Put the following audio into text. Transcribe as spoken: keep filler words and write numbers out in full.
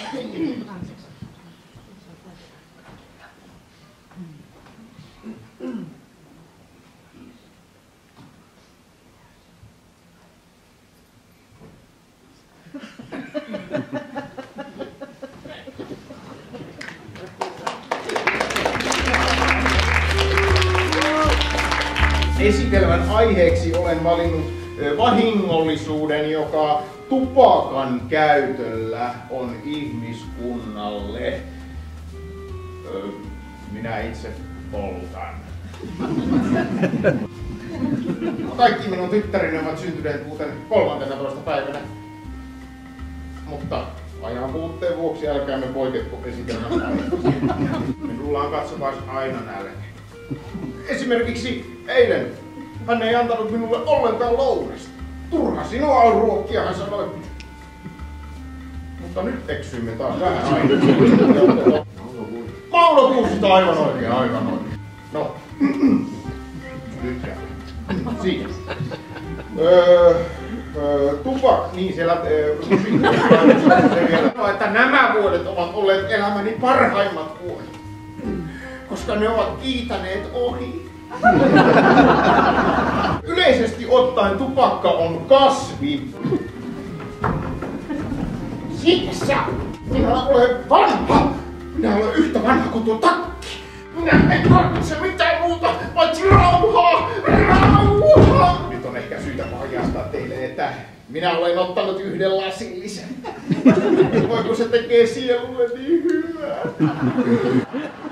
Esitelmän aiheeksi olen valinnut vahingollisuuden, joka tupakan käytöllä on ihmiskunnalle. Minä itse poltan. Kaikki minun tyttäreni ovat syntyneet muuten kolmantenatoista päivänä. Mutta ajan puutteen vuoksi älkäämme poiketko esitelmän aiheesta. Minulla on katsomaan aina nälkä. Esimerkiksi eilen hän ei antanut minulle ollenkaan lounasta. Turha sinua on ruokkia, hän sanoi. Mutta nyt eksyimme taas vähän aikaa. Maulokuusista aivan oikein, aivan oikein. No, nyt jää. Siinä. Öö, öö, tupak, niin siellä öö, se vielä sanoo, että nämä vuodet ovat olleet elämäni parhaimmat vuodet. Koska ne ovat kiitäneet ohi. Yleisesti ottaen tupakka on kasvi. Siksa! Minä olen vanha! Minä olen yhtä vanha kuin tuo takki! Minä en tarvitse mitään muuta, paitsi rauhaa! Rauhaa! Nyt on ehkä syytä paljastaa teille, että minä olen ottanut yhden lasillisen. Voiko se tekee sielulle niin hyvää?